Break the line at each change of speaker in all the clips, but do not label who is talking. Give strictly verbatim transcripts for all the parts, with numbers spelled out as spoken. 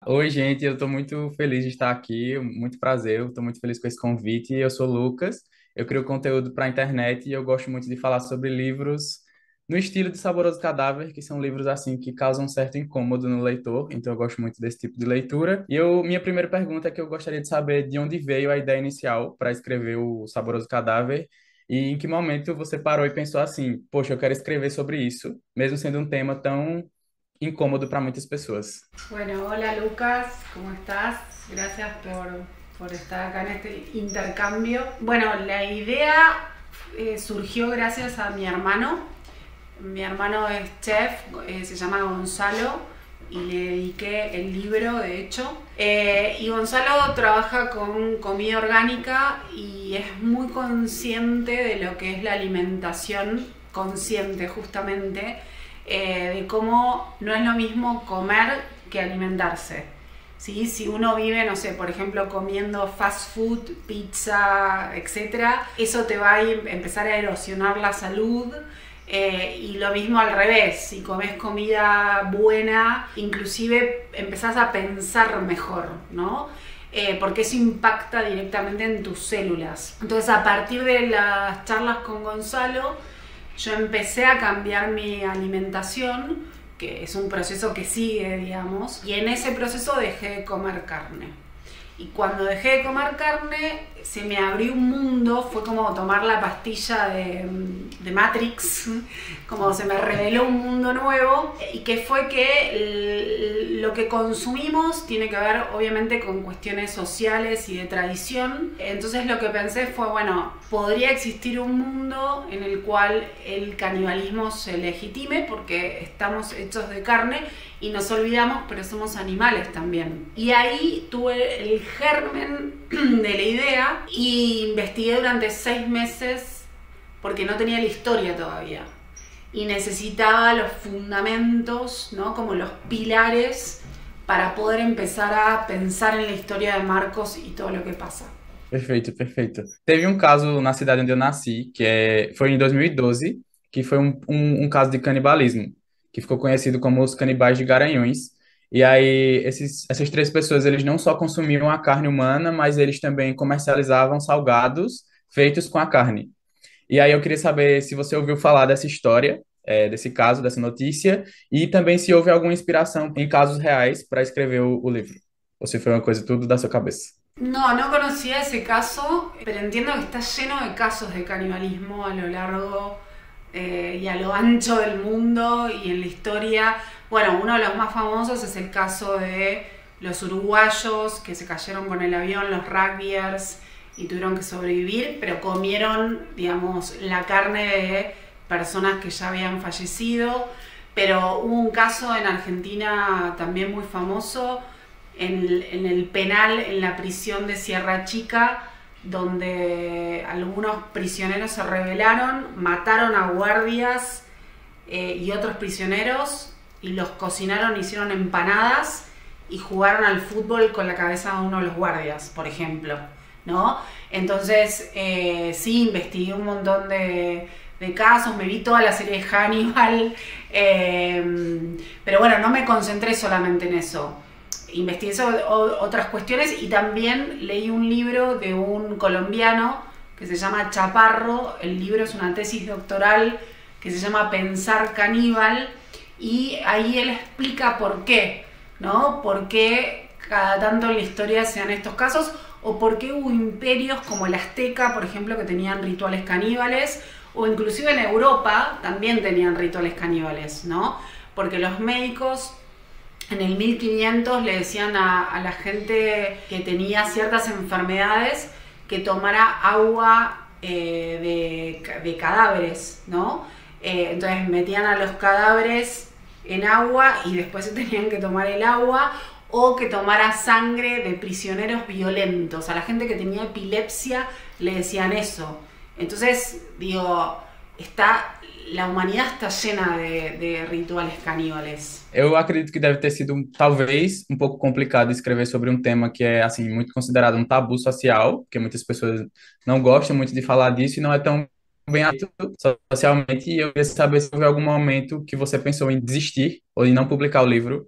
Oi, gente, eu estou muito feliz de estar aqui, muito prazer, eu estou muito feliz com esse convite. Eu sou o Lucas, eu crio conteúdo para a internet e eu gosto muito de falar sobre livros no estilo de Saboroso Cadáver, que são livros assim que causam um certo incômodo no leitor, então eu gosto muito desse tipo de leitura. E eu, minha primeira pergunta é que eu gostaria de saber de onde veio a ideia inicial para escrever o Saboroso Cadáver e em que momento você parou e pensou assim, poxa, eu quero escrever sobre isso, mesmo sendo um tema tão incômodo para muitas pessoas.
Bueno, hola Lucas, ¿cómo estás? Gracias por, por estar acá en este intercambio. Bueno, la idea eh, surgió gracias a mi hermano. Mi hermano es chef, eh, se llama Gonzalo y le dediqué el libro, de hecho. Eh, y Gonzalo trabaja con comida orgánica y es muy consciente de lo que es la alimentación consciente justamente, eh, de cómo no es lo mismo comer que alimentarse. ¿Sí? Si uno vive, no sé, por ejemplo, comiendo fast food, pizza, etcétera, eso te va a empezar a erosionar la salud. Eh, y lo mismo al revés, si comes comida buena, inclusive empezás a pensar mejor, ¿no? Eh, porque eso impacta directamente en tus células. Entonces, a partir de las charlas con Gonzalo, yo empecé a cambiar mi alimentación, que es un proceso que sigue, digamos, y en ese proceso dejé de comer carne. Y cuando dejé de comer carne, se me abrió un mundo, fue como tomar la pastilla de, de Matrix, como se me reveló un mundo nuevo, y que fue que lo que consumimos tiene que ver obviamente con cuestiones sociales y de tradición. Entonces lo que pensé fue, bueno, podría existir un mundo en el cual el canibalismo se legitime porque estamos hechos de carne y nos olvidamos, pero somos animales también. Y ahí tuve el germen de la idea y investigué durante seis meses porque no tenía la historia todavía y necesitaba los fundamentos, ¿no? Como los pilares para poder empezar a pensar en la historia de Marcos y todo lo que pasa.
Perfeito, perfeito. Teve um caso na cidade onde eu nasci, que é, foi em dois mil e doze, que foi um, um, um caso de canibalismo, que ficou conhecido como os canibais de Garanhuns. E aí, esses, essas três pessoas, eles não só consumiam a carne humana, mas eles também comercializavam salgados feitos com a carne. E aí eu queria saber se você ouviu falar dessa história, é, desse caso, dessa notícia, e também se houve alguma inspiração em casos reais para escrever o, o livro. Ou se foi uma coisa tudo da sua cabeça.
No, no conocía ese caso, pero entiendo que está lleno de casos de canibalismo a lo largo eh, y a lo ancho del mundo y en la historia. Bueno, uno de los más famosos es el caso de los uruguayos que se cayeron con el avión, los rugbyers, y tuvieron que sobrevivir, pero comieron, digamos, la carne de personas que ya habían fallecido. Pero hubo un caso en Argentina también muy famoso, en, en el penal, en la prisión de Sierra Chica, donde algunos prisioneros se rebelaron, mataron a guardias eh, y otros prisioneros y los cocinaron, hicieron empanadas y jugaron al fútbol con la cabeza de uno de los guardias, por ejemplo, ¿no? Entonces, eh, sí, investigué un montón de, de casos, me vi toda la serie de Hannibal, eh, pero bueno, no me concentré solamente en eso. Investigué sobre otras cuestiones y también leí un libro de un colombiano que se llama Chaparro. El libro es una tesis doctoral que se llama Pensar Caníbal y ahí él explica por qué, ¿no? Por qué cada tanto en la historia se dan estos casos o por qué hubo imperios como el Azteca, por ejemplo, que tenían rituales caníbales, o inclusive en Europa también tenían rituales caníbales, ¿no? Porque los médicos en el mil quinientos le decían a, a la gente que tenía ciertas enfermedades que tomara agua eh, de, de cadáveres, ¿no? Eh, entonces metían a los cadáveres en agua y después se tenían que tomar el agua, o que tomara sangre de prisioneros violentos. A la gente que tenía epilepsia le decían eso. Entonces, digo, está, la humanidad está llena de, de rituales caníbales.
Eu acredito que deve ter sido, um, talvez, um pouco complicado escrever sobre um tema que é, assim, muito considerado um tabu social, porque muitas pessoas não gostam muito de falar disso e não é tão bem aceito socialmente. E eu queria saber se houve algum momento que você pensou em desistir ou em não publicar o livro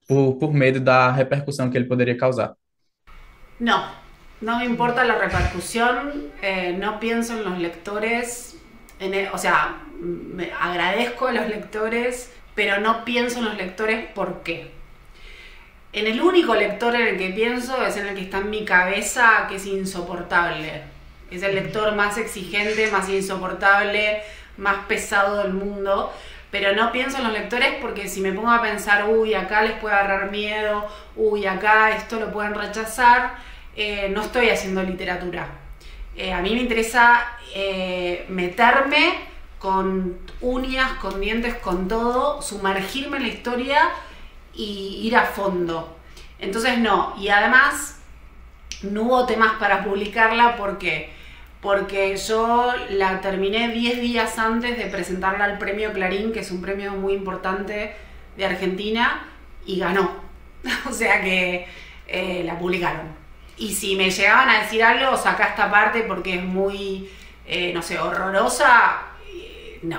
por, por medo da repercussão que ele poderia causar.
No, no me importa la repercusión, eh, no pienso en los lectores, en el- o sea, me agradezco a los lectores, pero no pienso en los lectores ¿por qué? En el único lector en el que pienso es en el que está en mi cabeza, que es insoportable. Es el lector más exigente, más insoportable, más pesado del mundo. Pero no pienso en los lectores porque si me pongo a pensar, uy, acá les puede agarrar miedo, uy, acá esto lo pueden rechazar, eh, no estoy haciendo literatura. Eh, a mí me interesa eh, meterme con uñas, con dientes, con todo, sumergirme en la historia y ir a fondo. Entonces no, y además no hubo temas para publicarla porque porque yo la terminé diez días antes de presentarla al premio Clarín, que es un premio muy importante de Argentina, y ganó. O sea que eh, la publicaron. Y si me llegaban a decir algo, saca esta parte porque es muy, eh, no sé, horrorosa, eh, no.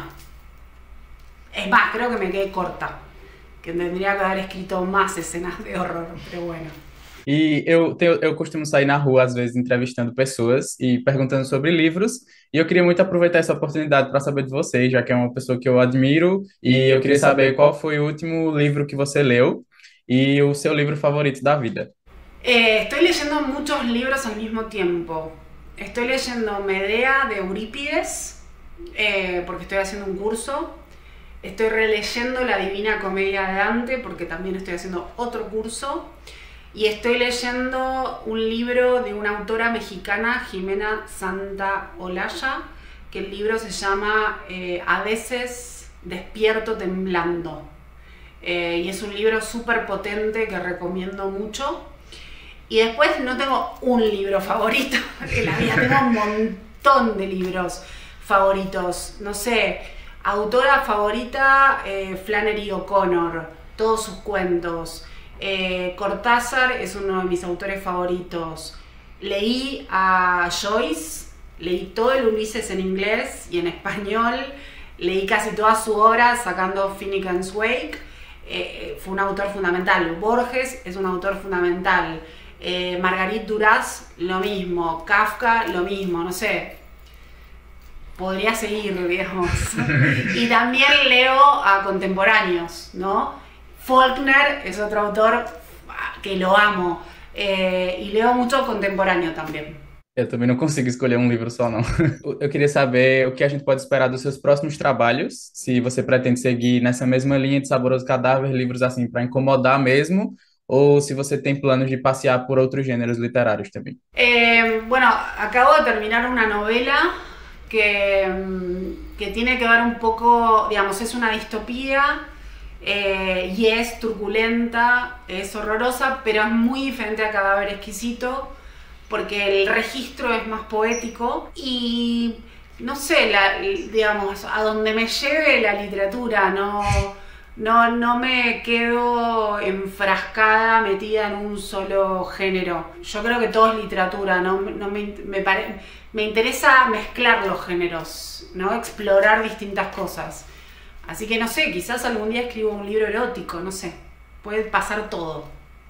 Es más, creo que me quedé corta, que tendría que haber escrito más escenas de horror, pero bueno.
E eu, tenho, eu costumo sair na rua, às vezes, entrevistando pessoas e perguntando sobre livros. E eu queria muito aproveitar essa oportunidade para saber de você, já que é uma pessoa que eu admiro. E eu queria saber qual foi o último livro que você leu e o seu livro favorito da vida.
Eh, estoy leyendo muchos libros al mismo tiempo. Estoy leyendo Medea de Eurípides, eh, porque estoy haciendo un curso. Estoy releyendo La Divina Comedia de Dante, porque también estoy haciendo otro curso. Y estoy leyendo un libro de una autora mexicana, Jimena Santa Olaya, que el libro se llama eh, A veces despierto temblando. Eh, y es un libro súper potente que recomiendo mucho. Y después no tengo un libro favorito en la vida, tengo un montón de libros favoritos. No sé, autora favorita, eh, Flannery O'Connor, todos sus cuentos. Eh, Cortázar es uno de mis autores favoritos. Leí a Joyce, leí todo el Ulises en inglés y en español. Leí casi toda su obra sacando Finnegan's Wake. Eh, fue un autor fundamental. Borges es un autor fundamental. Eh, Marguerite Duras, lo mismo. Kafka, lo mismo. No sé. Podría seguir, digamos. Y también leo a contemporáneos, ¿no? Faulkner es otro autor que lo amo. Eh, y leo mucho contemporáneo también.
Eu também não consigo escolher um livro só, não. Eu queria saber o que a gente pode esperar dos seus próximos trabalhos, se você pretende seguir nessa mesma linha de Saboroso Cadáver, livros assim para incomodar mesmo, ou se você tem planos de passear por outros gêneros literários também.
Eh, bueno, acabo de terminar una novela que, mm, que tiene que ver un poco, digamos, es una distopía eh, y es turbulenta, es horrorosa, pero es muy diferente a Cadáver Exquisito porque el registro es más poético y no sé, la, digamos, a donde me lleve la literatura, no, no, no me quedo enfrascada, metida en un solo género. Yo creo que todo es literatura, no, no me, me, pare, me interesa mezclar los géneros, ¿no? Explorar distintas cosas. Así que no sé, quizás algún día escribo un libro erótico, no sé, puede pasar todo.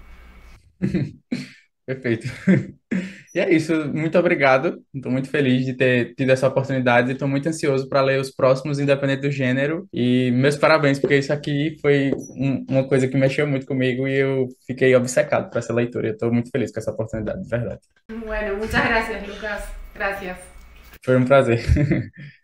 Perfeito. E é isso, muito obrigado. Estou muito feliz de ter tido essa oportunidade e estou muito ansioso para ler os próximos, independente do gênero. E meus parabéns, porque isso aqui foi um- uma coisa que mexeu muito comigo e eu fiquei obcecado por essa leitura. Estou muito feliz com essa oportunidade, de verdade.
Bueno, muchas gracias, Lucas. Gracias.
Foi um prazer.